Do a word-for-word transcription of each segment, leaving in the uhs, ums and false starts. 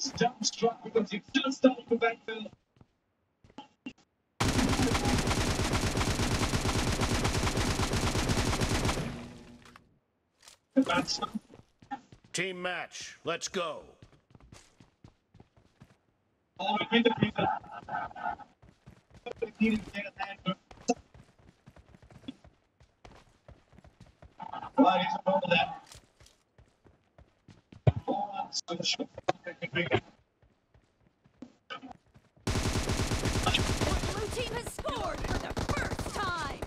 Team match, let's go. Blue team has scored for the first time.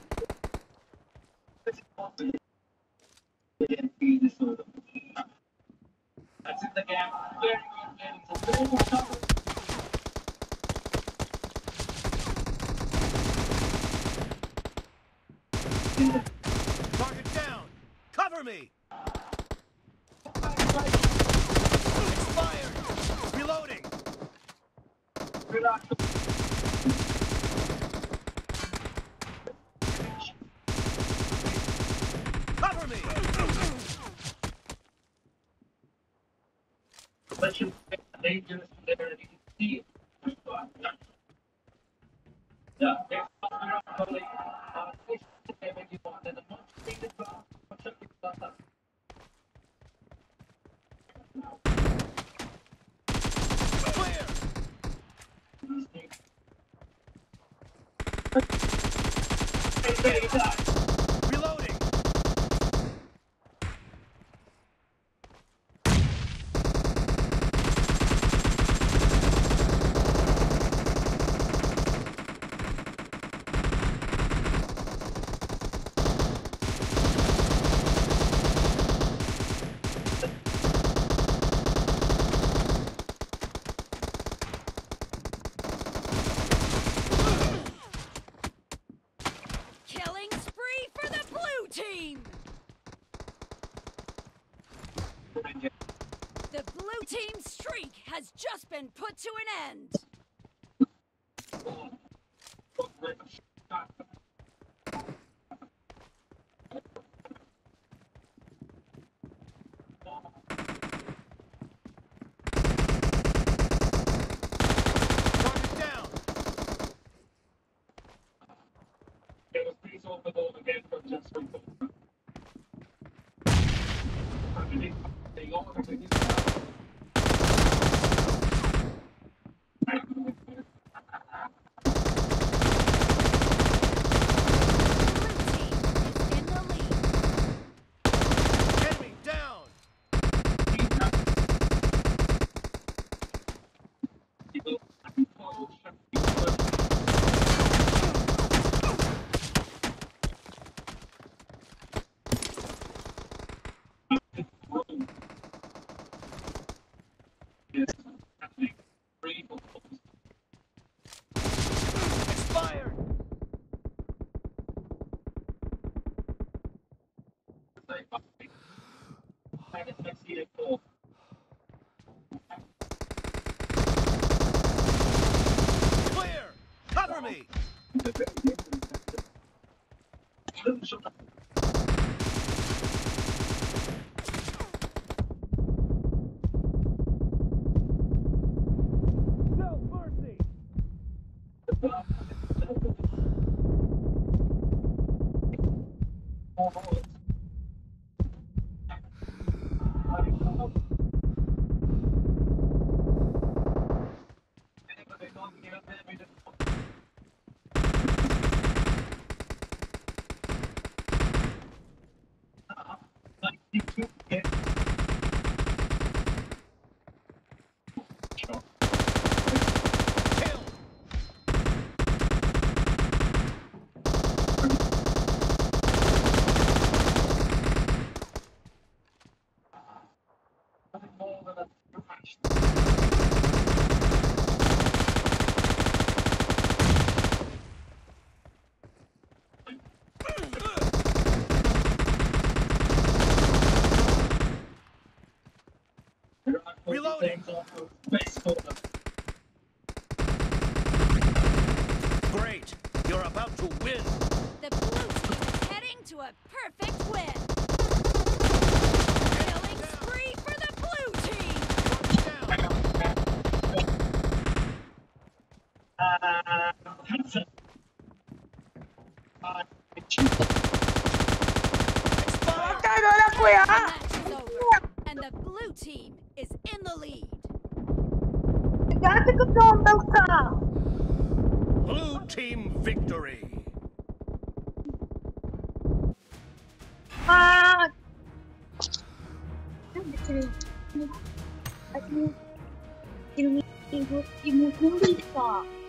Target down. Cover me. Expired. Reloading. Cover me. Clear. Reloading. Killing spree for the blue team. The blue team's streak has just been put to an end. Target down. Blue team is in the lead. Enemy down. Expired. Clear. Cover me. No mercy. Kill. Reloading. Great. You're about to win. The blue team is heading to a perfect win. Killing spree for the blue team. Down. team victory. 아, 지금 지금 지금 이거 이거 공부 있어.